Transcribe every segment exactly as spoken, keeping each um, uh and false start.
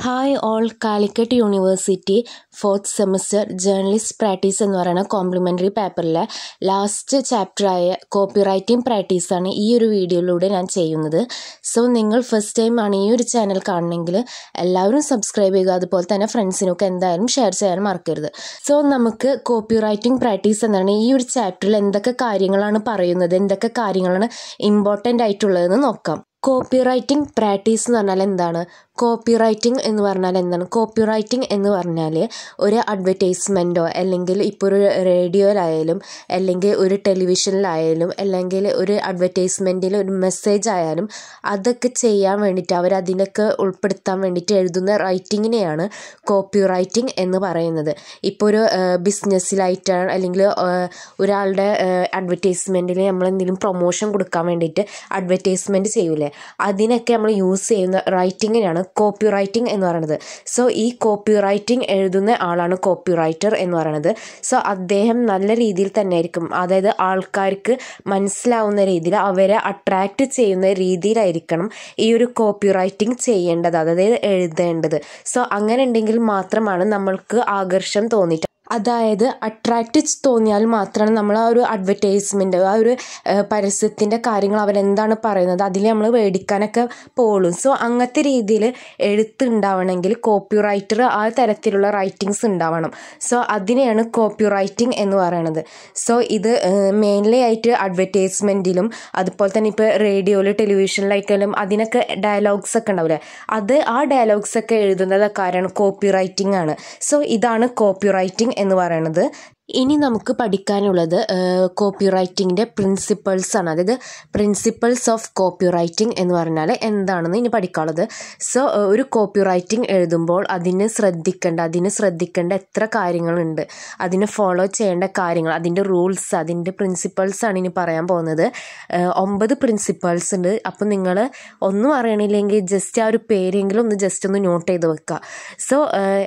Hi all, Calicut University fourth semester journalist practice എന്ന് പറയുന്ന complimentary പേപ്പറിലെ ലാസ്റ്റ് ചാപ്റ്ററായ കോപ്പി റൈറ്റിംഗ് പ്രാക്ടീസാണ് ഈ ഒരു വീഡിയോയിലൂടെ ഞാൻ ചെയ്യുന്നത്. സോ നിങ്ങൾ ഫസ്റ്റ് ടൈം ആണ് ഈ ഒരു ചാനൽ കാണണമെങ്കിൽ എല്ലാവരും സബ്സ്ക്രൈബ് ചെയ്യുക. അതുപോലെ തന്നെ ഫ്രണ്ട്സിനൊക്കെ എന്തായാലും ഷെയർ ചെയ്യാൻ മറക്കരുത്. സോ നമുക്ക് കോപ്പി റൈറ്റിംഗ് പ്രാക്ടീസ് എന്നാണ് ഈ ഒരു ചാപ്റ്ററിൽ എന്തൊക്കെ കാര്യങ്ങളാണ് പറയുന്നത്, എന്തൊക്കെ കാര്യങ്ങളാണ് ഇമ്പോർട്ടൻ്റ് ആയിട്ടുള്ളതെന്ന് നോക്കാം. കോപ്പി റൈറ്റിംഗ് പ്രാക്ടീസ് എന്ന് പറഞ്ഞാൽ എന്താണ്? കോപ്പി റൈറ്റിംഗ് എന്ന് പറഞ്ഞാൽ എന്താണ്? കോപ്പി റൈറ്റിംഗ് എന്ന് പറഞ്ഞാൽ ഒരു അഡ്വർടൈസ്മെൻറ്റോ അല്ലെങ്കിൽ ഇപ്പോൾ ഒരു റേഡിയോയിലായാലും അല്ലെങ്കിൽ ഒരു ടെലിവിഷനിലായാലും അല്ലെങ്കിൽ ഒരു അഡ്വർടൈസ്മെൻറ്റിൽ ഒരു മെസ്സേജ് ആയാലും അതൊക്കെ ചെയ്യാൻ വേണ്ടിയിട്ട് അവരതിനൊക്കെ ഉൾപ്പെടുത്താൻ വേണ്ടിയിട്ട് എഴുതുന്ന റൈറ്റിങ്ങിനെയാണ് കോപ്പി റൈറ്റിംഗ് എന്ന് പറയുന്നത്. ഇപ്പോൾ ഒരു ബിസിനസ്സിലായിട്ടാണ് അല്ലെങ്കിൽ ഒരാളുടെ അഡ്വർടൈസ്മെൻറ്റിൽ നമ്മൾ എന്തെങ്കിലും പ്രൊമോഷൻ കൊടുക്കാൻ വേണ്ടിയിട്ട് അഡ്വർടൈസ്മെൻറ്റ് ചെയ്യൂലേ, അതിനൊക്കെ നമ്മൾ യൂസ് ചെയ്യുന്ന റൈറ്റിങ്ങിനാണ് കോപ്പി റൈറ്റിംഗ് എന്ന് പറയുന്നത്. സോ ഈ കോപ്പി റൈറ്റിംഗ് എഴുതുന്ന ആളാണ് കോപ്പി റൈറ്റർ എന്ന് പറയുന്നത്. സോ അദ്ദേഹം നല്ല രീതിയിൽ തന്നെ ആയിരിക്കും, അതായത് ആൾക്കാർക്ക് മനസ്സിലാവുന്ന രീതിയിൽ അവരെ അട്രാക്റ്റ് ചെയ്യുന്ന രീതിയിലായിരിക്കണം ഈ ഒരു കോപ്പി റൈറ്റിംഗ് ചെയ്യേണ്ടത്, അതായത് എഴുതേണ്ടത്. സോ അങ്ങനെ ഉണ്ടെങ്കിൽ മാത്രമാണ് നമ്മൾക്ക് ആകർഷണം തോന്നിയിട്ട്, അതായത് അട്രാക്റ്റ് തോന്നിയാൽ മാത്രമാണ് നമ്മൾ ആ ഒരു അഡ്വർടൈസ്മെൻറ്റ്, ആ ഒരു പരസ്യത്തിൻ്റെ കാര്യങ്ങൾ അവരെന്താണ് പറയുന്നത് അതിൽ നമ്മൾ മേടിക്കാനൊക്കെ പോകും. സോ അങ്ങനത്തെ രീതിയിൽ എഴുത്തുണ്ടാവണമെങ്കിൽ കോപ്പി റൈറ്റർ ആ തരത്തിലുള്ള റൈറ്റിങ്സ് ഉണ്ടാവണം. സോ അതിനെയാണ് കോപ്പി റൈറ്റിംഗ് എന്ന് പറയുന്നത്. സോ ഇത് മെയിൻലി ആയിട്ട് അഡ്വർടൈസ്മെൻറ്റിലും അതുപോലെ തന്നെ ഇപ്പോൾ റേഡിയോയിൽ ടെലിവിഷനിലായിക്കാലും അതിനൊക്കെ ഡയലോഗ്സ് ഒക്കെ ഉണ്ടാവില്ലേ, അത് ആ ഡയലോഗ്സ് ഒക്കെ എഴുതുന്നത് കാരണം കോപ്പി റൈറ്റിംഗ് ആണ്. സോ ഇതാണ് കോപ്പി റൈറ്റിംഗ് എന്ന് പറയുന്നത്. ഇനി നമുക്ക് പഠിക്കാനുള്ളത് കോപ്പി റൈറ്റിങ്ങിൻ്റെ പ്രിൻസിപ്പിൾസ് ആണ്. അതായത് പ്രിൻസിപ്പിൾസ് ഓഫ് കോപ്പി റൈറ്റിംഗ് എന്ന് പറഞ്ഞാൽ എന്താണെന്ന് ഇനി പഠിക്കാനുള്ളത്. സോ ഒരു കോപ്പി റൈറ്റിംഗ് എഴുതുമ്പോൾ അതിന് ശ്രദ്ധിക്കേണ്ട അതിന് ശ്രദ്ധിക്കേണ്ട എത്ര കാര്യങ്ങളുണ്ട്, അതിന് ഫോളോ ചെയ്യേണ്ട കാര്യങ്ങൾ, അതിൻ്റെ റൂൾസ്, അതിൻ്റെ പ്രിൻസിപ്പിൾസ് ആണ് ഇനി പറയാൻ പോകുന്നത്. ഒമ്പത് പ്രിൻസിപ്പിൾസ് ഉണ്ട്. അപ്പം നിങ്ങൾ ഒന്നും അറിയണില്ലെങ്കിൽ ജസ്റ്റ് ആ ഒരു പേരെങ്കിലും ഒന്ന് ജസ്റ്റ് ഒന്ന് നോട്ട് ചെയ്ത് വെക്കുക. സോ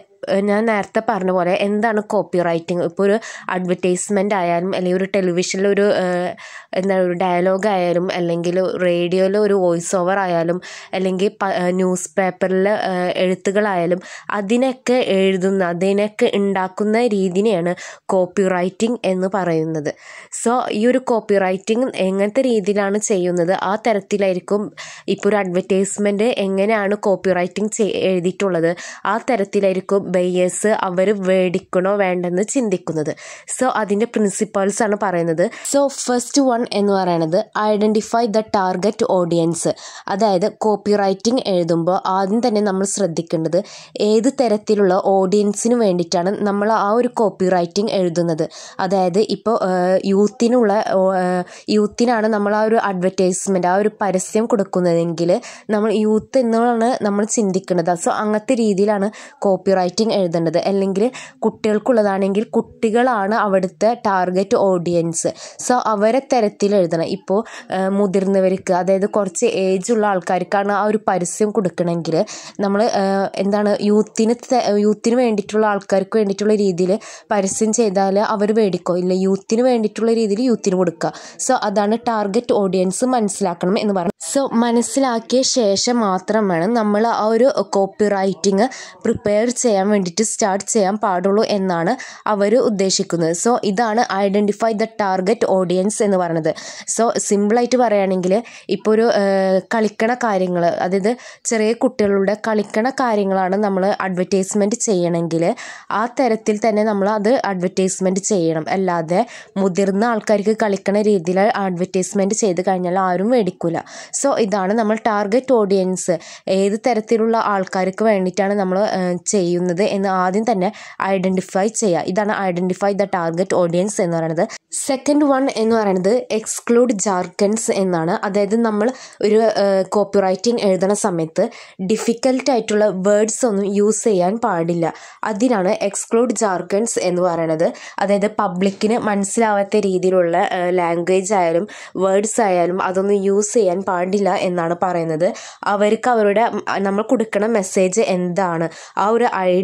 ഞാൻ നേരത്തെ പറഞ്ഞ പോലെ എന്താണ് കോപ്പി റൈറ്റിംഗ്? ഇപ്പോൾ ഒരു അഡ്വർടൈസ്മെൻ്റ് ആയാലും അല്ലെങ്കിൽ ഒരു ടെലിവിഷനിലൊരു എന്താ ഒരു ഡയലോഗ് ആയാലും അല്ലെങ്കിൽ റേഡിയോയിൽ ഒരു വോയിസ് ഓവർ ആയാലും അല്ലെങ്കിൽ ന്യൂസ് പേപ്പറിൽ എഴുത്തുകളായാലും അതിനൊക്കെ എഴുതുന്ന അതിനൊക്കെ ഉണ്ടാക്കുന്ന രീതിനെയാണ് കോപ്പി റൈറ്റിംഗ് എന്ന് പറയുന്നത്. സോ ഈ ഒരു കോപ്പി റൈറ്റിംഗ് എങ്ങനത്തെ രീതിയിലാണ് ചെയ്യുന്നത് ആ തരത്തിലായിരിക്കും ഇപ്പോൾ ഒരു അഡ്വർടൈസ്മെൻറ്റ് എങ്ങനെയാണ് കോപ്പി റൈറ്റിംഗ് ചെയ് എഴുതിയിട്ടുള്ളത് ആ തരത്തിലായിരിക്കും ബയേഴ്സ് അവർ മേടിക്കണോ വേണ്ടെന്ന് ചിന്തിക്കുന്നത്. സോ അതിൻ്റെ പ്രിൻസിപ്പിൾസ് ആണ് പറയുന്നത്. സോ ഫസ്റ്റ് വൺ എന്ന് പറയുന്നത് ഐഡൻറ്റിഫൈ ദ ടാർഗറ്റ് ഓഡിയൻസ്. അതായത് കോപ്പി റൈറ്റിംഗ് എഴുതുമ്പോൾ ആദ്യം തന്നെ നമ്മൾ ശ്രദ്ധിക്കേണ്ടത് ഏത് തരത്തിലുള്ള ഓഡിയൻസിന് വേണ്ടിയിട്ടാണ് നമ്മൾ ആ ഒരു കോപ്പി റൈറ്റിംഗ് എഴുതുന്നത്. അതായത് ഇപ്പോൾ യൂത്തിനുള്ള യൂത്തിനാണ് നമ്മൾ ആ ഒരു അഡ്വർടൈസ്മെൻറ്റ് ആ ഒരു പരസ്യം കൊടുക്കുന്നതെങ്കിൽ നമ്മൾ യൂത്ത് എന്നാണ് നമ്മൾ ചിന്തിക്കുന്നത്. സോ അങ്ങനത്തെ രീതിയിലാണ് കോപ്പി റൈറ്റിംഗ് എഴുതേണ്ടത്. അല്ലെങ്കിൽ കുട്ടികൾക്കുള്ളതാണെങ്കിൽ കുട്ടികളാണ് അവിടുത്തെ ടാർഗറ്റ് ഓഡിയൻസ്. സോ അവരെ തരത്തിൽ എഴുതണം. ഇപ്പോൾ മുതിർന്നവർക്ക്, അതായത് കുറച്ച് ഏജുള്ള ആൾക്കാർക്കാണ് ആ ഒരു പരസ്യം കൊടുക്കണമെങ്കിൽ നമ്മൾ എന്താണ് യൂത്തിന് യൂത്തിന് വേണ്ടിയിട്ടുള്ള ആൾക്കാർക്ക് വേണ്ടിയിട്ടുള്ള രീതിയിൽ പരസ്യം ചെയ്താൽ അവർ മേടിക്കോ ഇല്ല, യൂത്തിന് വേണ്ടിയിട്ടുള്ള രീതിയിൽ യൂത്തിന് കൊടുക്കുക. സോ അതാണ് ടാർഗറ്റ് ഓഡിയൻസ് മനസ്സിലാക്കണം എന്ന് പറഞ്ഞു. സോ മനസ്സിലാക്കിയ ശേഷം മാത്രം വേണം നമ്മൾ ആ ഒരു കോപ്പി റൈറ്റിംഗ് പ്രിപ്പയർ ചെയ്യാൻ വേണ്ടിയിട്ട് സ്റ്റാർട്ട് ചെയ്യാൻ പാടുള്ളൂ എന്നാണ് അവർ ഉദ്ദേശിക്കുന്നത്. സോ ഇതാണ് ഐഡൻറ്റിഫൈ ദ ടാർഗറ്റ് ഓഡിയൻസ് എന്ന് പറയുന്നത്. സോ സിമ്പിളായിട്ട് പറയുകയാണെങ്കിൽ ഇപ്പോൾ ഒരു കളിക്കണ കാര്യങ്ങൾ, അതായത് ചെറിയ കുട്ടികളുടെ കളിക്കണ കാര്യങ്ങളാണ് നമ്മൾ അഡ്വർടൈസ്മെൻറ്റ് ചെയ്യണമെങ്കിൽ ആ തരത്തിൽ തന്നെ നമ്മൾ അത് അഡ്വർടൈസ്മെൻറ്റ് ചെയ്യണം. അല്ലാതെ മുതിർന്ന ആൾക്കാർക്ക് കളിക്കണ രീതിയിൽ അഡ്വർടൈസ്മെൻറ്റ് ചെയ്ത് കഴിഞ്ഞാൽ ആരും മേടിക്കില്ല. സോ ഇതാണ് നമ്മൾ ടാർഗറ്റ് ഓഡിയൻസ്, ഏത് തരത്തിലുള്ള ആൾക്കാർക്ക് വേണ്ടിയിട്ടാണ് നമ്മൾ ചെയ്യുന്നത് എന്ന് ആദ്യം തന്നെ ഐഡൻറ്റിഫൈ ചെയ്യുക. ഇതാണ് ഐഡൻറ്റിഫൈ ദ ടാർഗറ്റ് ഓഡിയൻസ് എന്ന് പറയുന്നത്. സെക്കൻഡ് വൺ എന്ന് പറയുന്നത് എക്സ്ക്ലൂഡ് ജാർഗൻസ് എന്നാണ്. അതായത് നമ്മൾ ഒരു കോപ്പി റൈറ്റിംഗ് എഴുതുന്ന സമയത്ത് ഡിഫിക്കൽട്ട് ആയിട്ടുള്ള വേർഡ്സ് ഒന്നും യൂസ് ചെയ്യാൻ പാടില്ല. അതിനാണ് എക്സ്ക്ലൂഡ് ജാർഗൻസ് എന്ന് പറയുന്നത്. അതായത് പബ്ലിക്കിന് മനസ്സിലാവാത്ത രീതിയിലുള്ള ലാംഗ്വേജ് ആയാലും വേർഡ്സ് ആയാലും അതൊന്നും യൂസ് ചെയ്യാൻ പാടില്ല എന്നാണ് പറയുന്നത്. അവർക്ക് അവരുടെ നമ്മൾ കൊടുക്കുന്ന മെസ്സേജ് എന്താണ്, ആ ഒരു ഐഡിയ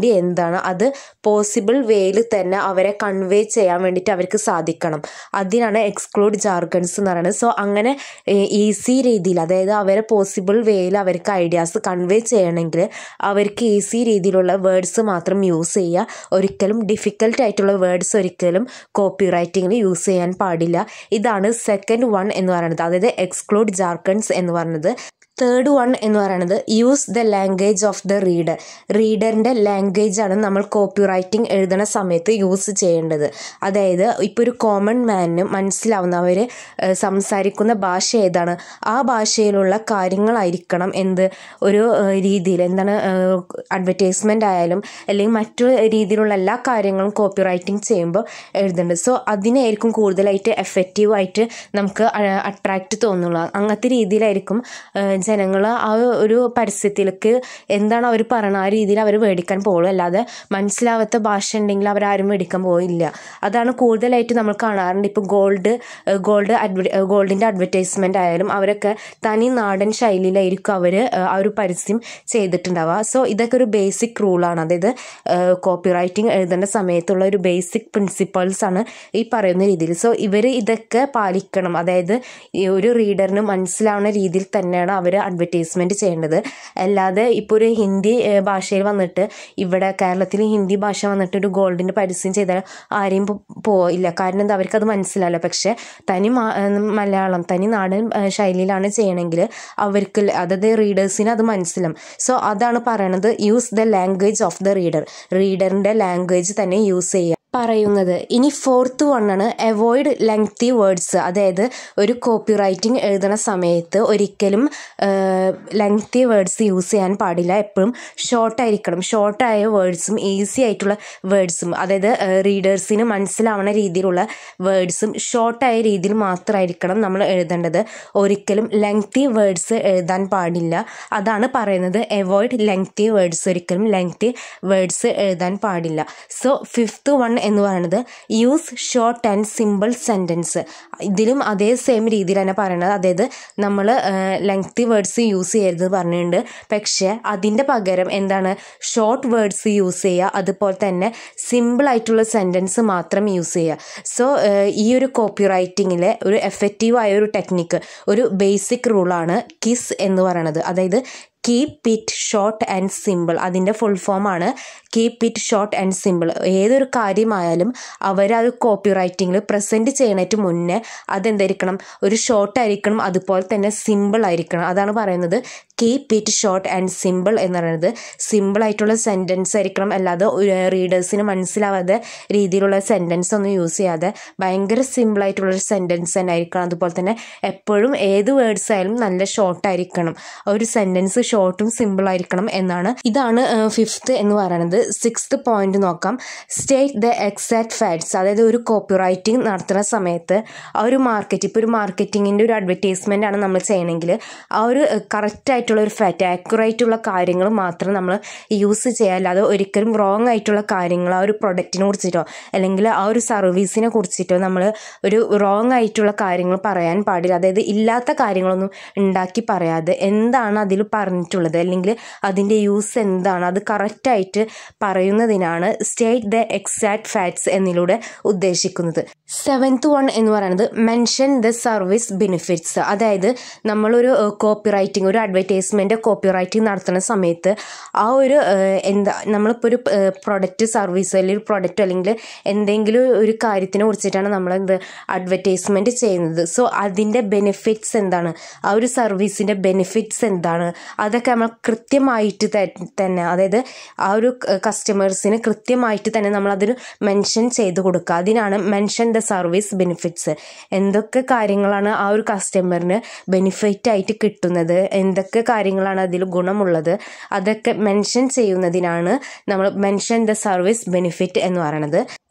മീനിങ് എന്താണ് അത് പോസിബിൾ വേയിൽ തന്നെ അവരെ കൺവേ ചെയ്യാൻ വേണ്ടിയിട്ട് അവർക്ക് സാധിക്കണം. അതിനാണ് എക്സ്ക്ലൂഡ് ജാർഗൺസ് എന്ന് പറയുന്നത്. സോ അങ്ങനെ ഈസി രീതിയിൽ, അതായത് അവരെ പോസിബിൾ വേയിൽ അവർക്ക് ഐഡിയാസ് കൺവേ ചെയ്യണമെങ്കിൽ അവർക്ക് ഈസി രീതിയിലുള്ള വേർഡ്സ് മാത്രം യൂസ് ചെയ്യുക. ഒരിക്കലും ഡിഫിക്കൽട്ട് ആയിട്ടുള്ള വേർഡ്സ് ഒരിക്കലും കോപ്പി റൈറ്റിങ്ങിൽ യൂസ് ചെയ്യാൻ പാടില്ല. ഇതാണ് സെക്കൻഡ് വൺ എന്ന് പറയുന്നത്, അതായത് എക്സ്ക്ലൂഡ് ജാർഗൺസ് എന്ന് പറയുന്നത്. തേർഡ് വൺ എന്ന് പറയുന്നത് use the language of the reader. റീഡറിൻ്റെ ലാംഗ്വേജ് ആണ് നമ്മൾ കോപ്പി റൈറ്റിംഗ് എഴുതുന്ന സമയത്ത് യൂസ് ചെയ്യേണ്ടത്. അതായത് ഇപ്പോൾ ഒരു കോമൺ മാനിന് മനസ്സിലാവുന്ന അവർ സംസാരിക്കുന്ന ഭാഷ ഏതാണ് ആ ഭാഷയിലുള്ള കാര്യങ്ങളായിരിക്കണം എന്ത് ഒരു രീതിയിൽ എന്താണ് അഡ്വർടൈസ്മെൻ്റ് ആയാലും അല്ലെങ്കിൽ മറ്റു രീതിയിലുള്ള എല്ലാ കാര്യങ്ങളും കോപ്പി റൈറ്റിംഗ് ചെയ്യുമ്പോൾ എഴുതേണ്ടത്. സോ അതിനായിരിക്കും കൂടുതലായിട്ട് എഫക്റ്റീവായിട്ട് നമുക്ക് അട്രാക്റ്റ് തോന്നുള്ളൂ. അങ്ങനത്തെ രീതിയിലായിരിക്കും ജനങ്ങൾ ആ ഒരു പരസ്യത്തിലേക്ക് എന്താണ് അവർ പറയണത് ആ രീതിയിൽ അവർ മേടിക്കാൻ പോകുള്ളൂ. അല്ലാതെ മനസ്സിലാവാത്ത ഭാഷ ഉണ്ടെങ്കിൽ അവരാരും മേടിക്കാൻ പോയില്ല. അതാണ് കൂടുതലായിട്ട് നമ്മൾ കാണാറുണ്ട്. ഇപ്പോൾ ഗോൾഡ് ഗോൾഡ് അഡ്വ ഗോൾഡിൻ്റെ അഡ്വർടൈസ്മെൻ്റ് ആയാലും അവരൊക്കെ തനി നാടൻ ശൈലിയിലായിരിക്കും അവർ ആ ഒരു പരസ്യം ചെയ്തിട്ടുണ്ടാവുക. സോ ഇതൊക്കെ ഒരു ബേസിക് റൂളാണ്, അതായത് കോപ്പി റൈറ്റിംഗ് എഴുതേണ്ട സമയത്തുള്ള ഒരു ബേസിക് പ്രിൻസിപ്പൾസ് ആണ് ഈ പറയുന്ന രീതിയിൽ. സോ ഇവർ ഇതൊക്കെ പാലിക്കണം. അതായത് ഈ ഒരു റീഡറിന് മനസ്സിലാവുന്ന രീതിയിൽ തന്നെയാണ് അവർ അഡ്വർടൈസ്മെൻറ്റ് ചെയ്യേണ്ടത്. അല്ലാതെ ഇപ്പോൾ ഒരു ഹിന്ദി ഭാഷയിൽ വന്നിട്ട് ഇവിടെ കേരളത്തിൽ ഹിന്ദി ഭാഷ വന്നിട്ട് ഒരു ഗോൾഡിൻ്റെ പരസ്യം ചെയ്താൽ ആരെയും പോയില്ല. കാരണം എന്താ, അവർക്കത് മനസ്സിലാവില്ല. പക്ഷേ തനി മലയാളം തനി നാടൻ ശൈലിയിലാണ് ചെയ്യണമെങ്കിൽ അവർക്ക് അതായത് റീഡേഴ്സിന് അത് മനസ്സിലാവും. സോ അതാണ് പറയണത്, use the language of the reader. റീഡറിൻ്റെ ലാംഗ്വേജ് തന്നെ യൂസ് ചെയ്യുക പറയുന്നത്. ഇനി ഫോർത്ത് വണ്ണാണ് അവോയ്ഡ് ലെങ്തി വേർഡ്സ്. അതായത് ഒരു കോപ്പി റൈറ്റിംഗ് എഴുതുന്ന സമയത്ത് ഒരിക്കലും ലെങ്തി വേർഡ്സ് യൂസ് ചെയ്യാൻ പാടില്ല. എപ്പോഴും ഷോർട്ടായിരിക്കണം. ഷോർട്ടായ വേർഡ്സും ഈസി ആയിട്ടുള്ള വേർഡ്സും, അതായത് റീഡേഴ്സിന് മനസ്സിലാവുന്ന രീതിയിലുള്ള വേർഡ്സും ഷോർട്ടായ രീതിയിൽ മാത്രമായിരിക്കണം നമ്മൾ എഴുതേണ്ടത്. ഒരിക്കലും ലെങ്തി വേർഡ്സ് എഴുതാൻ പാടില്ല. അതാണ് പറയുന്നത്, അവോയ്ഡ് ലെങ്തി വേർഡ്സ്. ഒരിക്കലും ലെങ്തി വേർഡ്സ് എഴുതാൻ പാടില്ല. സോ ഫിഫ്ത്ത് വൺ എന്ന് പറയുന്നത് use short and simple sentence. ഇതിലും അതേ സെയിം രീതിയിൽ തന്നെ പറയുന്നത്, അതായത് നമ്മൾ ലെങ്തി വേർഡ്സ് യൂസ് ചെയ്യരുത് പറഞ്ഞിട്ടുണ്ട്. പക്ഷേ അതിൻ്റെ പകരം എന്താണ് ഷോർട്ട് വേർഡ്സ് യൂസ് ചെയ്യുക, അതുപോലെ തന്നെ സിമ്പിൾ ആയിട്ടുള്ള സെൻറ്റൻസ് മാത്രം യൂസ് ചെയ്യുക. സോ ഈ ഒരു കോപ്പി റൈറ്റിങ്ങിലെ ഒരു എഫക്റ്റീവായ ഒരു ടെക്നിക്ക്, ഒരു ബേസിക് റൂളാണ് കിസ് എന്ന് പറയുന്നത്. അതായത് keep it short and simple. അതിൻ്റെ ഫുൾ ഫോമാണ് keep it short and simple. ഏതൊരു കാര്യമായാലും അവർ അത് കോപ്പി റൈറ്റിങ്ങിൽ പ്രസൻറ്റ് ചെയ്യുന്നതിന് മുന്നേ അതെന്തായിരിക്കണം, ഒരു ഷോർട്ട് ആയിരിക്കണം, അതുപോലെ തന്നെ സിമ്പിൾ ആയിരിക്കണം. അതാണ് പറയുന്നത് keep it short and simple എന്ന് പറയുന്നത്. സിമ്പിളായിട്ടുള്ള സെൻറ്റൻസ് ആയിരിക്കണം, അല്ലാതെ റീഡേഴ്സിന് മനസ്സിലാവാതെ രീതിയിലുള്ള സെൻറ്റൻസ് ഒന്നും യൂസ് ചെയ്യാതെ ഭയങ്കര സിമ്പിളായിട്ടുള്ളൊരു സെൻറ്റൻസ് തന്നെ ആയിരിക്കണം. അതുപോലെ തന്നെ എപ്പോഴും ഏത് വേർഡ്സ് ആയാലും നല്ല ഷോർട്ടായിരിക്കണം. ഒരു സെൻറ്റൻസ് ഷോർട്ടും സിമ്പിൾ ആയിരിക്കണം എന്നാണ്. ഇതാണ് ഫിഫ്ത്ത് എന്ന് പറയുന്നത്. സിക്സ്ത് പോയിന്റ് നോക്കാം, സ്റ്റേറ്റ് ദ എക്സാക്ട് ഫാക്ട്സ്. അതായത് ഒരു കോപ്പി റൈറ്റിംഗ് നടത്തുന്ന സമയത്ത് ആ ഒരു മാർക്കറ്റ്, ഇപ്പോൾ ഒരു മാർക്കറ്റിങ്ങിൻ്റെ ഒരു അഡ്വർടൈസ്മെൻ്റ് ആണ് നമ്മൾ ചെയ്യണമെങ്കിൽ ആ ഒരു കറക്റ്റായിട്ടുള്ള ഒരു ഫാക്റ്റ്, ആക്യുറേറ്റ് ഉള്ള കാര്യങ്ങൾ മാത്രം നമ്മൾ യൂസ് ചെയ്യുക. അല്ലാതെ ഒരിക്കലും റോങ് ആയിട്ടുള്ള കാര്യങ്ങൾ ആ ഒരു പ്രൊഡക്റ്റിനെ കുറിച്ചിട്ടോ അല്ലെങ്കിൽ ആ ഒരു സർവീസിനെ കുറിച്ചിട്ടോ നമ്മൾ ഒരു റോങ് ആയിട്ടുള്ള കാര്യങ്ങൾ പറയാൻ പാടില്ല. അതായത് ഇല്ലാത്ത കാര്യങ്ങളൊന്നും ഉണ്ടാക്കി പറയാതെ എന്താണ് അതിൽ പറഞ്ഞിട്ടുള്ളത് അല്ലെങ്കിൽ അതിൻ്റെ യൂസ് എന്താണ് അത് കറക്റ്റായിട്ട് പറയുന്നതിനാണ് സ്റ്റേറ്റ് ദ എക്സാക്ട് ഫാക്ട്സ് എന്നിലൂടെ ഉദ്ദേശിക്കുന്നത്. സെവൻത്ത് വൺ എന്ന് പറയുന്നത് മെൻഷൻ ദ സർവീസ് ബെനിഫിറ്റ്സ്. അതായത് നമ്മളൊരു കോപ്പി റൈറ്റിംഗ്, ഒരു അഡ്വർടൈസ്മെൻ്റ് കോപ്പി റൈറ്റിംഗ് നടത്തുന്ന സമയത്ത് ആ ഒരു എന്താ നമ്മളിപ്പോൾ ഒരു പ്രൊഡക്റ്റ് സർവീസ് അല്ലെങ്കിൽ പ്രൊഡക്റ്റ് അല്ലെങ്കിൽ എന്തെങ്കിലും ഒരു കാര്യത്തിനെ കുറിച്ചിട്ടാണ് നമ്മൾ എന്ത് അഡ്വർടൈസ്മെൻറ്റ് ചെയ്യുന്നത്. സോ അതിൻ്റെ ബെനിഫിറ്റ്സ് എന്താണ്, ആ ഒരു സർവീസിൻ്റെ ബെനിഫിറ്റ്സ് എന്താണ്, അതൊക്കെ നമ്മൾ കൃത്യമായിട്ട് തന്നെ, അതായത് ആ ഒരു കസ്റ്റമേഴ്സിന് കൃത്യമായിട്ട് തന്നെ നമ്മൾ അതിന് മെൻഷൻ ചെയ്ത് കൊടുക്കുക. അതിനാണ് മെൻഷൻ ദ സർവീസ് ബെനിഫിറ്റ്സ്. എന്തൊക്കെ കാര്യങ്ങളാണ് ആ ഒരു കസ്റ്റമറിന് ബെനിഫിറ്റ് ആയിട്ട് കിട്ടുന്നത്, എന്തൊക്കെ കാര്യങ്ങളാണ് അതിൽ ഗുണമുള്ളത്, അതൊക്കെ മെൻഷൻ ചെയ്യുന്നതിനാണ് നമ്മൾ മെൻഷൻ ദ സർവീസ് ബെനിഫിറ്റ് എന്ന് പറയുന്നത്.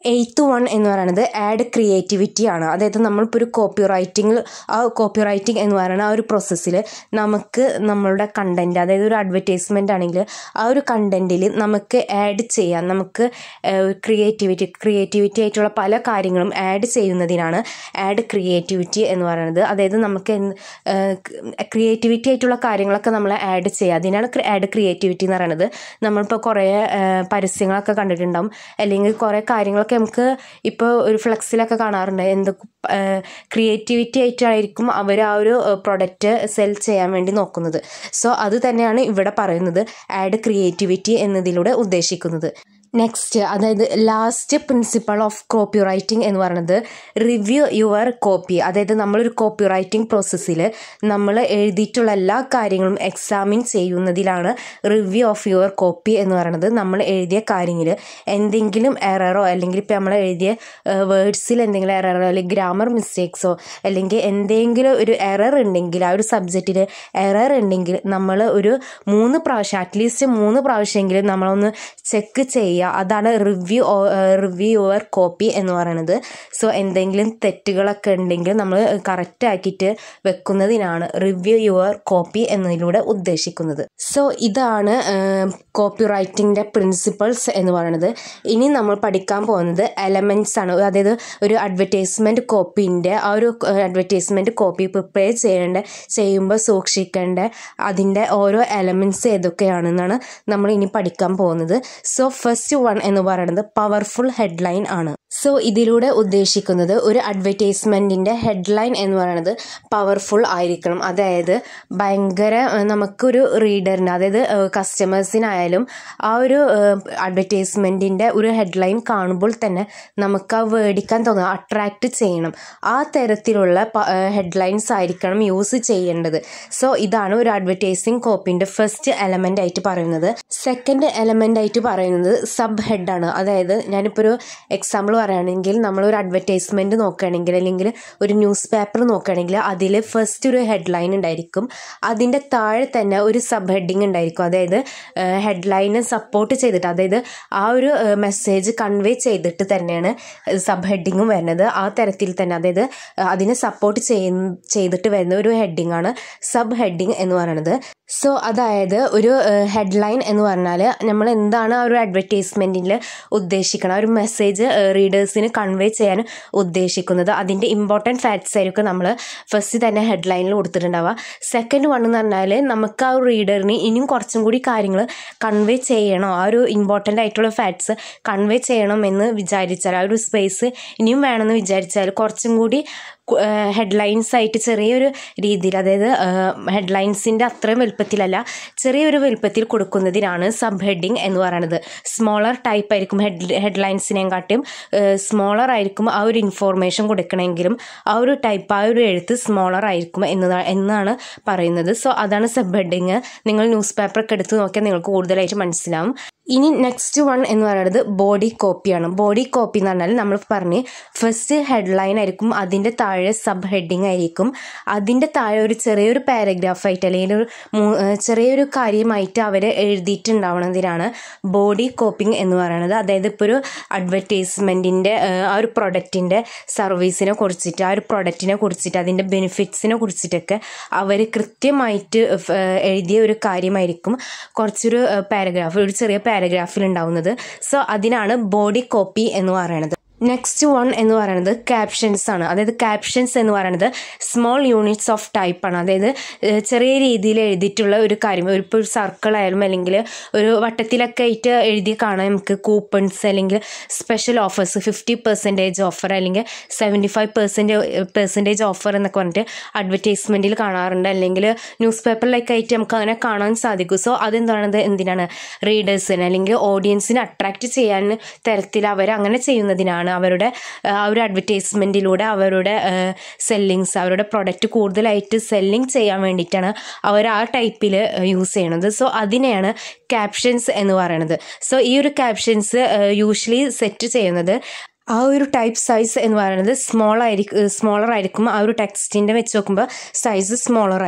എയ്ത്ത് വൺ എന്ന് പറയുന്നത് ആഡ് ക്രിയേറ്റിവിറ്റി ആണ്. അതായത് നമ്മളിപ്പോൾ ഒരു കോപ്പി റൈറ്റിംഗ് ആ കോപ്പി റൈറ്റിംഗ് എന്ന് പറയുന്ന ആ ഒരു പ്രോസസ്സിൽ നമുക്ക് നമ്മളുടെ കണ്ടൻറ്റ്, അതായത് ഒരു അഡ്വർടൈസ്മെൻ്റ് ആണെങ്കിൽ ആ ഒരു കണ്ടൻറ്റിൽ നമുക്ക് ആഡ് ചെയ്യാം. നമുക്ക് ക്രിയേറ്റിവിറ്റി ക്രിയേറ്റിവിറ്റി ആയിട്ടുള്ള പല കാര്യങ്ങളും ആഡ് ചെയ്യുന്നതിനാണ് ആഡ് ക്രിയേറ്റിവിറ്റി എന്ന് പറയുന്നത്. അതായത് നമുക്ക് ക്രിയേറ്റിവിറ്റി ആയിട്ടുള്ള കാര്യങ്ങളൊക്കെ നമ്മൾ ആഡ് ചെയ്യുക, അതിനാണ് ആഡ് ക്രിയേറ്റിവിറ്റി എന്ന് പറയുന്നത്. നമ്മളിപ്പോൾ കുറേ പരസ്യങ്ങളൊക്കെ കണ്ടിട്ടുണ്ടാവും, അല്ലെങ്കിൽ കുറേ കാര്യങ്ങളൊക്കെ നമുക്ക് ഇപ്പോൾ ഒരു ഫ്ലെക്സിലൊക്കെ കാണാറുണ്ട്. എന്ത് ക്രിയേറ്റിവിറ്റി ആയിട്ടായിരിക്കും അവർ ആ ഒരു പ്രൊഡക്റ്റ് സെൽ ചെയ്യാൻ വേണ്ടി നോക്കുന്നത്. സോ അത് തന്നെയാണ് ഇവിടെ പറയുന്നത് ആഡ് ക്രിയേറ്റിവിറ്റി എന്നതിലൂടെ ഉദ്ദേശിക്കുന്നത്. നെക്സ്റ്റ്, അതായത് last principle of copywriting എന്ന് പറയുന്നത് റിവ്യൂ യുവർ കോപ്പി. അതായത് നമ്മളൊരു കോപ്പി റൈറ്റിംഗ് പ്രോസസ്സിൽ നമ്മൾ എഴുതിയിട്ടുള്ള എല്ലാ കാര്യങ്ങളും എക്സാമിൻ ചെയ്യുന്നതിലാണ് റിവ്യൂ ഓഫ് യുവർ കോപ്പി എന്ന് പറയുന്നത്. നമ്മൾ എഴുതിയ കാര്യങ്ങൾ എന്തെങ്കിലും എററോ, അല്ലെങ്കിൽ ഇപ്പോൾ നമ്മൾ എഴുതിയ വേർഡ്സിൽ എന്തെങ്കിലും എററോ, അല്ലെങ്കിൽ ഗ്രാമർ മിസ്റ്റേക്സോ, അല്ലെങ്കിൽ എന്തെങ്കിലും ഒരു എറർ ഉണ്ടെങ്കിൽ, ആ ഒരു സബ്ജക്റ്റിൽ എറർ ഉണ്ടെങ്കിൽ നമ്മൾ ഒരു മൂന്ന് പ്രാവശ്യം അറ്റ്ലീസ്റ്റ് മൂന്ന് പ്രാവശ്യമെങ്കിലും നമ്മളൊന്ന് ചെക്ക് ചെയ്യുക. അതാണ് റിവ്യൂ റിവ്യൂ യുവർ കോപ്പി എന്ന് പറയുന്നത്. സോ എന്തെങ്കിലും തെറ്റുകളൊക്കെ ഉണ്ടെങ്കിൽ നമ്മൾ കറക്റ്റ് ആക്കിയിട്ട് വെക്കുന്നതിനാണ് റിവ്യൂ യുവർ കോപ്പി എന്നതിലൂടെ ഉദ്ദേശിക്കുന്നത്. സോ ഇതാണ് കോപ്പി റൈറ്റിംഗിൻ്റെ പ്രിൻസിപ്പൾസ് എന്ന് പറയുന്നത്. ഇനി നമ്മൾ പഠിക്കാൻ പോകുന്നത് എലമെൻറ്റ്സ് ആണ്. അതായത് ഒരു അഡ്വർടൈസ്മെൻറ്റ് കോപ്പീൻ്റെ ആ ഒരു അഡ്വർടൈസ്മെൻറ്റ് കോപ്പി പ്രിപ്പയർ ചെയ്യേണ്ട ചെയ്യുമ്പോൾ സൂക്ഷിക്കേണ്ട അതിൻ്റെ ഓരോ എലമെൻറ്റ്സ് ഏതൊക്കെയാണെന്നാണ് നമ്മൾ ഇനി പഠിക്കാൻ പോകുന്നത്. സോ ഫസ്റ്റ് വൺ എന്ന് പറയുന്നത് പവർഫുൾ ഹെഡ്ലൈൻ ആണ്. സോ ഇതിലൂടെ ഉദ്ദേശിക്കുന്നത് ഒരു അഡ്വർടൈസ്മെൻറ്റിൻ്റെ ഹെഡ്ലൈൻ എന്ന് പറയുന്നത് പവർഫുൾ ആയിരിക്കണം. അതായത് ഭയങ്കര നമുക്കൊരു റീഡറിന്, അതായത് കസ്റ്റമേഴ്സിനായാലും ആ ഒരു അഡ്വർടൈസ്മെൻറ്റിൻ്റെ ഒരു ഹെഡ്ലൈൻ കാണുമ്പോൾ തന്നെ നമുക്ക് ആ മേടിക്കാൻ തോന്നുക, അട്രാക്റ്റ് ചെയ്യണം. ആ തരത്തിലുള്ള ഹെഡ്ലൈൻസ് ആയിരിക്കണം യൂസ് ചെയ്യേണ്ടത്. സോ ഇതാണ് ഒരു അഡ്വർടൈസിങ് കോപ്പിൻ്റെ ഫസ്റ്റ് എലമെൻ്റ് ആയിട്ട് പറയുന്നത്. സെക്കൻഡ് എലമെൻ്റ് ആയിട്ട് പറയുന്നത് സബ് ഹെഡാണ്. അതായത് ഞാനിപ്പോൾ ഒരു എക്സാമ്പിൾ പറയുകയാണെങ്കിൽ, നമ്മളൊരു അഡ്വർടൈസ്മെൻറ്റ് നോക്കുകയാണെങ്കിൽ, അല്ലെങ്കിൽ ഒരു ന്യൂസ് പേപ്പർ നോക്കുകയാണെങ്കിൽ അതിൽ ഫസ്റ്റ് ഒരു ഹെഡ്ലൈൻ ഉണ്ടായിരിക്കും, അതിൻ്റെ താഴെ തന്നെ ഒരു സബ് ഹെഡിങ് ഉണ്ടായിരിക്കും. അതായത് ഹെഡ്ലൈനെ സപ്പോർട്ട് ചെയ്തിട്ട്, അതായത് ആ ഒരു മെസ്സേജ് കൺവേ ചെയ്തിട്ട് തന്നെയാണ് സബ് ഹെഡിങ്ങും വരുന്നത്. ആ തരത്തിൽ തന്നെ, അതായത് അതിനെ സപ്പോർട്ട് ചെയ് ചെയ്തിട്ട് വരുന്ന ഒരു ഹെഡിങ്ങാണ് സബ് ഹെഡിങ് എന്ന് പറയുന്നത്. സോ അതായത് ഒരു ഹെഡ്ലൈൻ എന്ന് പറഞ്ഞാൽ നമ്മൾ എന്താണ് ആ ഒരു അഡ്വർടൈസ്മെൻറ്റിൽ ഉദ്ദേശിക്കണം, ആ ഒരു മെസ്സേജ് റീഡേഴ്സിന് കൺവേ ചെയ്യാൻ ഉദ്ദേശിക്കുന്നത്, അതിൻ്റെ ഇമ്പോർട്ടൻറ്റ് ഫാക്ട്സ് ആയിരിക്കും നമ്മൾ ഫസ്റ്റ് തന്നെ ഹെഡ്ലൈനിൽ കൊടുത്തിട്ടുണ്ടാവുക. സെക്കൻഡ് വൺ എന്ന് പറഞ്ഞാൽ നമുക്ക് ആ ഒരു റീഡറിന് ഇനിയും കുറച്ചും കൂടി കാര്യങ്ങൾ കൺവേ ചെയ്യണോ, ആ ഒരു ഇമ്പോർട്ടൻ്റ് ആയിട്ടുള്ള ഫാക്ട്സ് കൺവേ ചെയ്യണം എന്ന് വിചാരിച്ചാൽ, ആ ഒരു സ്പേസ് ഇനിയും വേണമെന്ന് വിചാരിച്ചാൽ കുറച്ചും കൂടി ഹെഡ്ലൈൻസ് ആയിട്ട് ചെറിയൊരു രീതിയിൽ, അതായത് ഹെഡ്ലൈൻസിൻ്റെ അത്രയും വലുപ്പത്തിലല്ല, ചെറിയൊരു വലുപ്പത്തിൽ കൊടുക്കുന്നതിനാണ് സബ് ഹെഡിങ് എന്ന് പറയുന്നത്. സ്മോളർ ടൈപ്പ് ആയിരിക്കും ഹെഡ് ഹെഡ്ലൈൻസിനെയും കാട്ടിയും സ്മോളർ ആയിരിക്കും ആ ഒരു ഇൻഫോർമേഷൻ കൊടുക്കണമെങ്കിലും ആ ഒരു ടൈപ്പ്, ആ ഒരു എഴുത്ത് സ്മോളർ ആയിരിക്കും എന്നതാണ് എന്നാണ് പറയുന്നത്. സോ അതാണ് സബ് ഹെഡിങ്. നിങ്ങൾ ന്യൂസ് പേപ്പറൊക്കെ എടുത്ത് നോക്കിയാൽ നിങ്ങൾക്ക് കൂടുതലായിട്ട് മനസ്സിലാവും. ഇനി നെക്സ്റ്റ് വൺ എന്ന് പറയുന്നത് ബോഡി കോപ്പിയാണ്. ബോഡി കോപ്പി എന്ന് പറഞ്ഞാൽ നമ്മൾ പറഞ്ഞ് ഫസ്റ്റ് ഹെഡ്ലൈൻ ആയിരിക്കും, അതിൻ്റെ താഴെ സബ് ഹെഡിങ് ആയിരിക്കും, അതിൻ്റെ താഴെ ഒരു ചെറിയൊരു പാരഗ്രാഫായിട്ട് അല്ലെങ്കിൽ ഒരു ചെറിയൊരു കാര്യമായിട്ട് അവർ എഴുതിയിട്ടുണ്ടാവുന്നതിനാണ് ബോഡി കോപ്പിംഗ് എന്ന് പറയുന്നത്. അതായത് ഇപ്പോൾ ഒരു അഡ്വർടൈസ്മെൻറ്റിൻ്റെ ആ ഒരു പ്രൊഡക്റ്റിൻ്റെ സർവീസിനെ കുറിച്ചിട്ട്, ആ ഒരു പ്രൊഡക്റ്റിനെ കുറിച്ചിട്ട്, അതിൻ്റെ ബെനിഫിറ്റ്സിനെ കുറിച്ചിട്ടൊക്കെ അവർ കൃത്യമായിട്ട് എഴുതിയ ഒരു കാര്യമായിരിക്കും കുറച്ചൊരു പാരഗ്രാഫ്, ഒരു ചെറിയ പാരഗ്രാഫിൽ ഉണ്ടാവുന്നത്. സോ അതിനാണ് ബോഡി കോപ്പി എന്ന് പറയുന്നത്. നെക്സ്റ്റ് വൺ എന്ന് പറയുന്നത് ക്യാപ്ഷൻസ് ആണ്. അതായത് ക്യാപ്ഷൻസ് എന്ന് പറയുന്നത് സ്മോൾ യൂണിറ്റ്സ് ഓഫ് ടൈപ്പാണ്. അതായത് ചെറിയ രീതിയിൽ എഴുതിയിട്ടുള്ള ഒരു കാര്യം, ഇപ്പോൾ ഒരു സർക്കിൾ ആയാലും അല്ലെങ്കിൽ ഒരു വട്ടത്തിലൊക്കെ ആയിട്ട് എഴുതി കാണാം നമുക്ക് കൂപ്പൺസ്, അല്ലെങ്കിൽ special offers, fifty percentage offer, അല്ലെങ്കിൽ seventy five percent percentage offer എന്നൊക്കെ പറഞ്ഞിട്ട് അഡ്വർടൈസ്മെൻറ്റിൽ കാണാറുണ്ട്, അല്ലെങ്കിൽ ന്യൂസ് പേപ്പറിലൊക്കെ ആയിട്ട് നമുക്ക് അങ്ങനെ കാണാൻ സാധിക്കും. സോ അതെന്താണത് എന്തിനാണ് റീഡേഴ്സിന് അല്ലെങ്കിൽ ഓഡിയൻസിനെ അട്രാക്റ്റ് ചെയ്യാൻ തരത്തിൽ അവർ അങ്ങനെ ചെയ്യുന്നതിനാണ്, അവരുടെ ആ ഒരു അഡ്വർടൈസ്മെൻറ്റിലൂടെ അവരുടെ സെല്ലിങ്സ്, അവരുടെ പ്രൊഡക്റ്റ് കൂടുതലായിട്ട് സെല്ലിങ് ചെയ്യാൻ വേണ്ടിയിട്ടാണ് അവർ ആ ടൈപ്പിൽ യൂസ് ചെയ്യണത്. സോ അതിനെയാണ് ക്യാപ്ഷൻസ് എന്ന് പറയുന്നത്. സോ ഈ ഒരു ക്യാപ്ഷൻസ് യൂഷ്വലി സെറ്റ് ചെയ്യുന്നത് ആ ഒരു ടൈപ്പ് സൈസ് എന്ന് പറയുന്നത് സ്മോൾ ആയിരിക്കും സ്മോളർ ആയിരിക്കും ആ ഒരു ടെക്സ്റ്റിൻ്റെ വെച്ച് നോക്കുമ്പോൾ സൈസ് സ്മോളർ ആയിരിക്കും.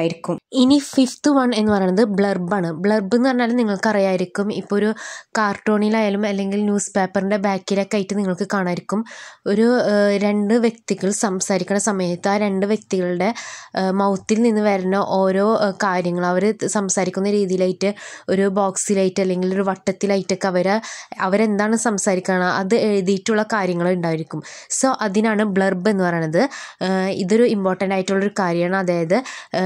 ഇനി ഫിഫ്ത്ത് വൺ എന്ന് പറയുന്നത് ബ്ലർബാണ്. ബ്ലർബ് എന്ന് പറഞ്ഞാൽ നിങ്ങൾക്കറിയായിരിക്കും, ഇപ്പോൾ ഒരു കാർട്ടൂണിലായാലും അല്ലെങ്കിൽ ന്യൂസ് പേപ്പറിൻ്റെ ബാക്കിലൊക്കെ ആയിട്ട് നിങ്ങൾക്ക് കാണാമായിരിക്കും ഒരു രണ്ട് വ്യക്തികൾ സംസാരിക്കുന്ന സമയത്ത് ആ രണ്ട് വ്യക്തികളുടെ മൗത്തിൽ നിന്ന് വരുന്ന ഓരോ കാര്യങ്ങൾ അവർ സംസാരിക്കുന്ന രീതിയിലായിട്ട് ഒരു ബോക്സിലായിട്ട് അല്ലെങ്കിൽ ഒരു വട്ടത്തിലായിട്ടൊക്കെ അവർ അവരെന്താണ് സംസാരിക്കുന്നത് അത് എഴുതിയിട്ടുള്ള കാര്യങ്ങൾ ഉണ്ടായിരിക്കും. സോ അതിനാണ് ബ്ലർബ് എന്ന് പറയുന്നത്. ഇതൊരു ഇമ്പോർട്ടൻ്റ് ആയിട്ടുള്ളൊരു കാര്യമാണ്. അതായത്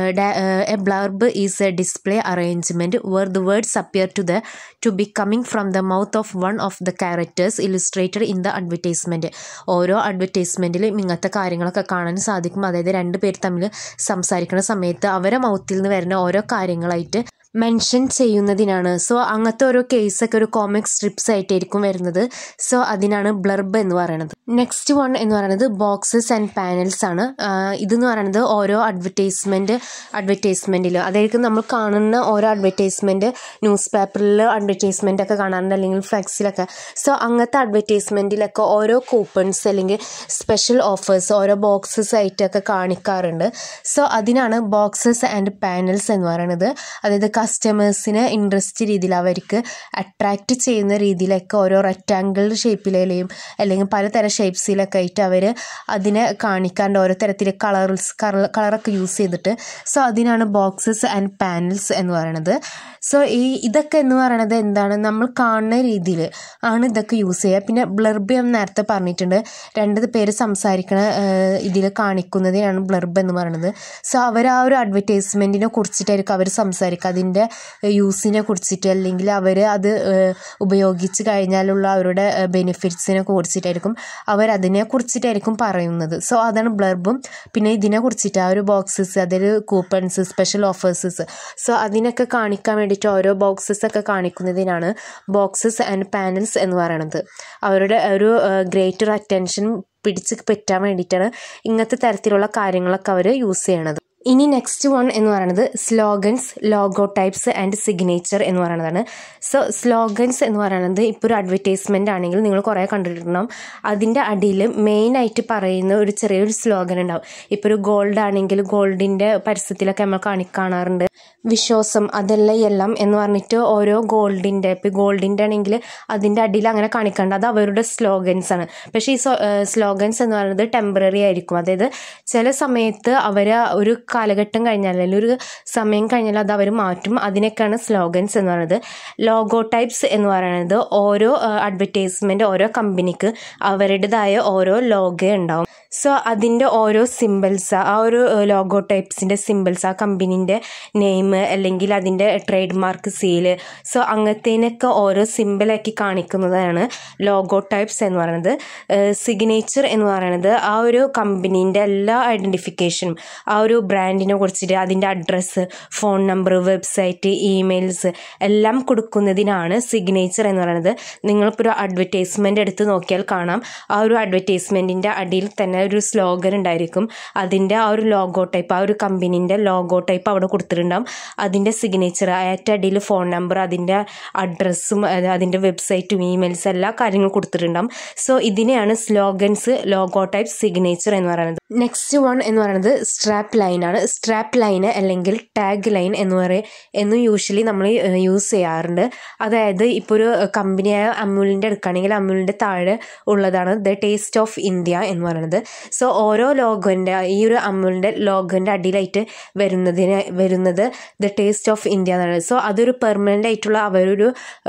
a blurb is a display arrangement where the words appear to the to be coming from the mouth of one of the characters illustrated in the advertisement. ഓരോ അഡ്വർടൈസ്മെൻറ്റിലും ഇങ്ങനത്തെ കാര്യങ്ങളൊക്കെ കാണാൻ സാധിക്കും. അതായത് രണ്ട് പേർ തമ്മിൽ സംസാരിക്കുന്ന സമയത്ത് അവരെ മൗത്തിൽ നിന്ന് വരുന്ന ഓരോ കാര്യങ്ങളായിട്ട് മെൻഷൻ ചെയ്യുന്നതിനാണ്. സോ അങ്ങനത്തെ ഓരോ കേസൊക്കെ ഒരു കോമിക് സ്ട്രിപ്സ് ആയിട്ടായിരിക്കും വരുന്നത്. സോ അതിനാണ് ബ്ലർബ് എന്ന് പറയുന്നത്. നെക്സ്റ്റ് വൺ എന്ന് പറയുന്നത് ബോക്സസ് ആൻഡ് പാനൽസ് ആണ്. ഇതെന്ന് പറയുന്നത് ഓരോ അഡ്വർടൈസ്മെൻറ്റ് അഡ്വർടൈസ്മെൻറ്റിൽ അതായത് നമ്മൾ കാണുന്ന ഓരോ അഡ്വർടൈസ്മെൻറ്റ് ന്യൂസ് പേപ്പറിൽ അഡ്വർടൈസ്മെൻ്റ് ഒക്കെ കാണാറുണ്ട് അല്ലെങ്കിൽ ഫ്ലെക്സിലൊക്കെ. സോ അങ്ങനത്തെ അഡ്വർടൈസ്മെൻറ്റിലൊക്കെ ഓരോ കൂപ്പൺസ് അല്ലെങ്കിൽ സ്പെഷ്യൽ ഓഫേഴ്സ് ഓരോ ബോക്സസ് ആയിട്ടൊക്കെ കാണിക്കാറുണ്ട്. സോ അതിനാണ് ബോക്സസ് ആൻഡ് പാനൽസ് എന്ന് പറയുന്നത്. അതായത് കസ്റ്റമേഴ്സിന് ഇൻട്രസ്റ്റ് രീതിയിൽ അവർക്ക് അട്രാക്റ്റ് ചെയ്യുന്ന രീതിയിലൊക്കെ ഓരോ റെക്റ്റാങ്കിൾ ഷേപ്പിലെയും അല്ലെങ്കിൽ പലതരം ഷേപ്സിലൊക്കെ ആയിട്ട് അവർ അതിനെ കാണിക്കാണ്ട് ഓരോ തരത്തിൽ കളേഴ്സ് കളറൊക്കെ യൂസ് ചെയ്തിട്ട്. സോ അതിനാണ് ബോക്സസ് ആൻഡ് പാനൽസ് എന്ന് പറയുന്നത്. സോ ഈ ഇതൊക്കെ എന്ന് പറയുന്നത് എന്താണ്, നമ്മൾ കാണുന്ന രീതിയിൽ ആണ് ഇതൊക്കെ യൂസ് ചെയ്യുക. പിന്നെ ബ്ലർബ് ഞാൻ നേരത്തെ പറഞ്ഞിട്ടുണ്ട്, രണ്ട് പേര് സംസാരിക്കണ ഇതിൽ കാണിക്കുന്നതിനാണ് ബ്ലർബ് എന്ന് പറയുന്നത്. സോ അവർ ആ ഒരു അഡ്വർടൈസ്മെൻറ്റിനെ കുറിച്ചിട്ടായിരിക്കും അവർ സംസാരിക്കുക, അതിൻ്റെ യൂസിനെ കുറിച്ചിട്ട് അല്ലെങ്കിൽ അവർ അത് ഉപയോഗിച്ച് കഴിഞ്ഞാലുള്ള അവരുടെ ബെനിഫിറ്റ്സിനെ കുറിച്ചിട്ടായിരിക്കും അവരതിനെ കുറിച്ചിട്ടായിരിക്കും പറയുന്നത്. സോ അതാണ് ബ്ലർബും. പിന്നെ ഇതിനെ കുറിച്ചിട്ട് ആ ഒരു ബോക്സസ് അതിൽ കൂപ്പൺസ് സ്പെഷ്യൽ ഓഫേഴ്സസ് സോ അതിനൊക്കെ കാണിക്കാൻ വേണ്ടിയിട്ട് ഓരോ ബോക്സസ് ഒക്കെ കാണിക്കുന്നതിനാണ് ബോക്സസ് ആൻഡ് പാനൽസ് എന്ന് പറയുന്നത്. അവരുടെ ഒരു ഗ്രേറ്റർ അറ്റൻഷൻ പിടിച്ച് പറ്റാൻ വേണ്ടിയിട്ടാണ് ഇങ്ങനത്തെ തരത്തിലുള്ള കാര്യങ്ങളൊക്കെ അവർ യൂസ് ചെയ്യണത്. ഇനി നെക്സ്റ്റ് വൺ എന്ന് പറയുന്നത് slogans, logo types and signature എന്ന് പറയുന്നതാണ്. സോ സ്ലോഗൻസ് എന്ന് പറയുന്നത് ഇപ്പോൾ ഒരു അഡ്വർടൈസ്മെൻ്റ് ആണെങ്കിൽ നിങ്ങൾ കുറേ കണ്ടിട്ടുണ്ടാവും. അതിൻ്റെ അടിയിൽ മെയിനായിട്ട് പറയുന്ന ഒരു ചെറിയൊരു സ്ലോഗൻ ഉണ്ടാവും. ഇപ്പോൾ ഒരു ഗോൾഡ് ആണെങ്കിൽ ഗോൾഡിൻ്റെ പരസ്യത്തിലൊക്കെ നമ്മൾ കാണി കാണാറുണ്ട് വിശ്വാസം അതെല്ലാം എല്ലാം എന്ന് പറഞ്ഞിട്ട് ഓരോ ഗോൾഡിൻ്റെ ഇപ്പോൾ ഗോൾഡിൻ്റെ ആണെങ്കിൽ അതിൻ്റെ അടിയിൽ അങ്ങനെ കാണിക്കാണ്ട് അത് അവരുടെ സ്ലോഗൻസ് ആണ്. പക്ഷേ ഈ സ്ലോഗൻസ് എന്ന് പറയുന്നത് ടെമ്പററി ആയിരിക്കും. അതായത് ചില സമയത്ത് അവർ ഒരു കാലഘട്ടം കഴിഞ്ഞാൽ അല്ലെങ്കിൽ ഒരു സമയം കഴിഞ്ഞാൽ അത് അവർ മാറ്റും. അതിനൊക്കെയാണ് സ്ലോഗൻസ് എന്ന് പറയുന്നത്. ലോഗോ ടൈപ്സ് എന്ന് പറയുന്നത് ഓരോ അഡ്വർടൈസ്മെൻറ്റ് ഓരോ കമ്പനിക്ക് അവരുടേതായ ഓരോ ലോഗോ ഉണ്ടാവും. സോ അതിൻ്റെ ഓരോ സിമ്പിൾസ് ആ ഒരു ലോഗോ ടൈപ്സിൻ്റെ സിമ്പിൾസ് ആ കമ്പനീൻ്റെ നെയിം അല്ലെങ്കിൽ അതിൻ്റെ ട്രേഡ് മാർക്ക് സീല് സോ അങ്ങനത്തേനൊക്കെ ഓരോ സിമ്പിളാക്കി കാണിക്കുന്നതാണ് ലോഗോ ടൈപ്സ് എന്ന് പറയുന്നത്. സിഗ്നേച്ചർ എന്ന് പറയുന്നത് ആ ഒരു കമ്പനീൻ്റെ എല്ലാ ഐഡൻറ്റിഫിക്കേഷനും ആ ഒരു ബ്രാൻഡിനെ കുറിച്ചിട്ട് അതിൻ്റെ address, phone number, website, emails എല്ലാം കൊടുക്കുന്നതിനാണ് സിഗ്നേച്ചർ എന്ന് പറയുന്നത്. നിങ്ങളിപ്പോൾ ഒരു അഡ്വർടൈസ്മെൻ്റ് എടുത്ത് നോക്കിയാൽ കാണാം ആ ഒരു അഡ്വർടൈസ്മെൻറ്റിൻ്റെ അടിയിൽ തന്നെ ഒരു സ്ലോഗൻ ഉണ്ടായിരിക്കും. അതിൻ്റെ ആ ഒരു ലോഗോ ടൈപ്പ് ആ ഒരു കമ്പനീൻ്റെ ലോഗോ ടൈപ്പ് അവിടെ കൊടുത്തിട്ടുണ്ടാകും. അതിൻ്റെ സിഗ്നേച്ചർ ഏറ്റവും അടിയിൽ ഫോൺ നമ്പർ, അതിൻ്റെ അഡ്രസ്സും അതിൻ്റെ വെബ്സൈറ്റും ഇമെയിൽസ് എല്ലാ കാര്യങ്ങളും കൊടുത്തിട്ടുണ്ടാകും. സോ ഇതിനെയാണ് സ്ലോഗൻസ്, ലോഗോ ടൈപ്പ്, സിഗ്നേച്ചർ എന്ന് പറയുന്നത്. നെക്സ്റ്റ് വൺ എന്ന് പറയുന്നത് സ്ട്രാപ്പ് ലൈൻ ആണ്. സ്ട്രാപ്പ് ലൈൻ അല്ലെങ്കിൽ ടാഗ് ലൈൻ എന്ന് പറയും എന്ന് യൂഷ്വലി നമ്മൾ യൂസ് ചെയ്യാറുണ്ട്. അതായത് ഇപ്പോൾ ഒരു കമ്പനിയായ അമൂലിൻ്റെ എടുക്കുകയാണെങ്കിൽ അമൂലിൻ്റെ താഴെ ഉള്ളതാണ് ദ ടേസ്റ്റ് ഓഫ് ഇന്ത്യ എന്ന് പറയുന്നത്. സോ ഓരോ ലോഗോൻ്റെ ഈ ഒരു അമൂലിൻ്റെ ലോഗോൻ്റെ അടിയിലായിട്ട് വരുന്നതിന് വരുന്നത് ദ ടേസ്റ്റ് ഓഫ് ഇന്ത്യ എന്നാണ്. സോ അതൊരു പെർമനൻ്റ് ആയിട്ടുള്ള അവരൊരു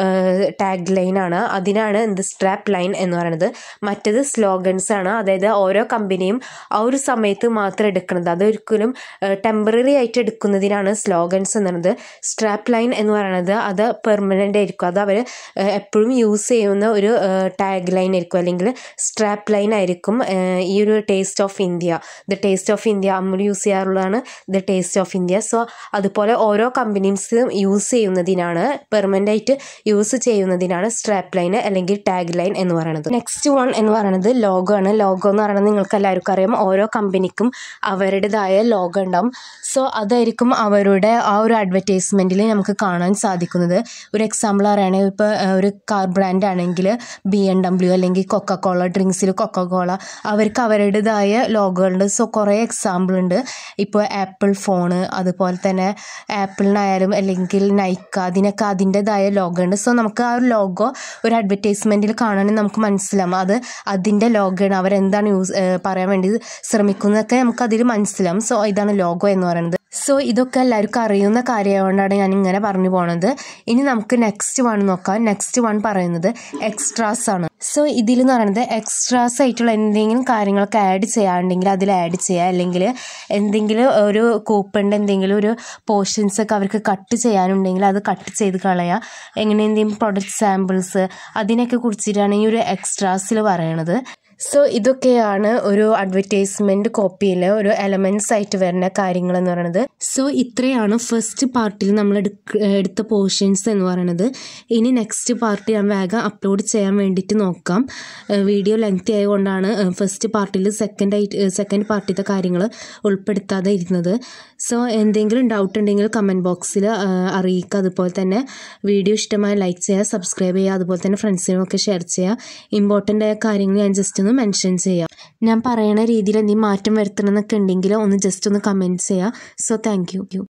ടാഗ് ലൈനാണ്. അതിനാണ് എന്ത് സ്ട്രാപ്പ് ലൈൻ എന്ന് പറയുന്നത്. മറ്റത് സ്ലോഗൻസ് ആണ്. അതായത് ഓരോ കമ്പനിയും ആ ഒരു സമയത്ത് മാത്രം എടുക്കുന്നത്, അതൊരിക്കലും ടെമ്പററി ആയിട്ട് എടുക്കുന്നതിനാണ് സ്ലോഗൻസ് എന്ന് പറയുന്നത്. സ്ട്രാപ്പ് ലൈൻ എന്ന് പറയുന്നത് അത് പെർമനൻ്റ് ആയിരിക്കും. അത് അവർ എപ്പോഴും യൂസ് ചെയ്യുന്ന ഒരു ടാഗ് ലൈൻ ആയിരിക്കും അല്ലെങ്കിൽ സ്ട്രാപ്പ് ലൈൻ ആയിരിക്കും. ഈ ഒരു taste of India, the taste of India Amul use ചെയ്യാറുള്ളതാണ് the taste of India. So അതുപോലെ ഓരോ കമ്പനീസും യൂസ് ചെയ്യുന്നതിനാണ് പെർമനൻ്റ് ആയിട്ട് യൂസ് ചെയ്യുന്നതിനാണ് സ്ട്രാപ്പ് ലൈൻ അല്ലെങ്കിൽ ടാഗ് ലൈൻ എന്ന് പറയുന്നത്. നെക്സ്റ്റ് വൺ എന്ന് പറയുന്നത് ലോഗോ ആണ്. ലോഗോ എന്ന് പറയുന്നത് നിങ്ങൾക്ക് എല്ലാവർക്കും അറിയാം, ഓരോ കമ്പനിക്കും അവരുടേതായ ലോഗോ ഉണ്ടാവും. സോ അതായിരിക്കും അവരുടെ ആ ഒരു അഡ്വർടൈസ്മെൻറ്റിൽ നമുക്ക് കാണാൻ സാധിക്കുന്നത്. ഒരു എക്സാമ്പിൾ പറയുകയാണെങ്കിൽ ഇപ്പോൾ ഒരു കാർ ബ്രാൻഡ് ആണെങ്കിൽ ബി എം ഡബ്ല്യു അല്ലെങ്കിൽ കൊക്കക്കോള ഡ്രിങ്ക്സിൽ കൊക്കക്കോള, അവർക്ക് അവരുടേതായ ലോഗോകളുണ്ട്. സോ കുറേ എക്സാമ്പിൾ ഉണ്ട്. ഇപ്പോൾ ആപ്പിൾ ഫോണ്, അതുപോലെ തന്നെ ആപ്പിളിനായാലും അല്ലെങ്കിൽ നൈക്ക, അതിനൊക്കെ അതിൻ്റെതായ ലോഗോ ഉണ്ട്. സോ നമുക്ക് ആ ഒരു ലോഗോ ഒരു അഡ്വർടൈസ്മെൻറ്റിൽ കാണാനും നമുക്ക് മനസ്സിലാവും അത് അതിൻ്റെ ലോഗോയാണ്, അവരെന്താണ് യൂസ് പറയാൻ വേണ്ടി ശ്രമിക്കുന്നതൊക്കെ നമുക്ക് അതിൽ മനസ്സിലാവും. സോ ഇതാണ് ലോഗോ എന്ന് പറയുന്നത്. സോ ഇതൊക്കെ എല്ലാവർക്കും അറിയുന്ന കാര്യമായതുകൊണ്ടാണ് ഞാൻ ഇങ്ങനെ പറഞ്ഞു പോണത്. ഇനി നമുക്ക് നെക്സ്റ്റ് വൺ നോക്കാം. നെക്സ്റ്റ് വൺ പറയുന്നത് എക്സ്ട്രാസ് ആണ്. സോ ഇതിൽ എന്ന് പറയുന്നത് എക്സ്ട്രാസ് ആയിട്ടുള്ള എന്തെങ്കിലും കാര്യങ്ങളൊക്കെ ആഡ് ചെയ്യാനുണ്ടെങ്കിൽ അതിൽ ആഡ് ചെയ്യുക, അല്ലെങ്കിൽ എന്തെങ്കിലും ഒരു കൂപ്പണിൻ്റെ എന്തെങ്കിലും ഒരു പോർഷൻസ് ഒക്കെ അവർക്ക് കട്ട് ചെയ്യാനുണ്ടെങ്കിൽ അത് കട്ട് ചെയ്ത് കളയുക. എങ്ങനെ എന്തെങ്കിലും പ്രൊഡക്റ്റ് സാമ്പിൾസ് അതിനൊക്കെ കുറിച്ചിട്ടാണ് ഈ ഒരു എക്സ്ട്രാസിൽ പറയണത്. സോ ഇതൊക്കെയാണ് ഒരു അഡ്വർടൈസ്മെൻറ്റ് കോപ്പിയിൽ ഒരു എലമെൻറ്റ്സ് ആയിട്ട് വരുന്ന കാര്യങ്ങൾ എന്ന് പറയുന്നത്. സോ ഇത്രയാണ് ഫസ്റ്റ് പാർട്ടിൽ നമ്മൾ എടുക്ക എടുത്ത പോർഷൻസ് എന്ന് പറയുന്നത്. ഇനി നെക്സ്റ്റ് പാർട്ട് ഞാൻ വേഗം അപ്ലോഡ് ചെയ്യാൻ വേണ്ടിയിട്ട് നോക്കാം. വീഡിയോ ലെങ്തി ആയതുകൊണ്ടാണ് ഫസ്റ്റ് പാർട്ടിൽ സെക്കൻഡ് ആയിട്ട് സെക്കൻഡ് പാർട്ടിലത്തെ കാര്യങ്ങൾ ഉൾപ്പെടുത്താതെ ഇരുന്നത്. സോ എന്തെങ്കിലും ഡൗട്ട് ഉണ്ടെങ്കിൽ കമൻറ്റ് ബോക്സിൽ അറിയിക്കുക. അതുപോലെ തന്നെ വീഡിയോ ഇഷ്ടമായി ലൈക്ക് ചെയ്യുക, സബ്സ്ക്രൈബ് ചെയ്യുക, അതുപോലെ തന്നെ ഫ്രണ്ട്സിനൊക്കെ ഷെയർ ചെയ്യുക. ഇമ്പോർട്ടൻ്റ് ആയ കാര്യങ്ങൾ ഞാൻ ജസ്റ്റ് ഒന്ന് മെൻഷൻ ചെയ്യാം. ഞാൻ പറയുന്ന രീതിയിൽ എന്തെങ്കിലും മാറ്റം വരുത്തണം എന്നൊക്കെ ഉണ്ടെങ്കിൽ ഒന്ന് ജസ്റ്റ് ഒന്ന് കമൻറ്റ് ചെയ്യുക. So thank U.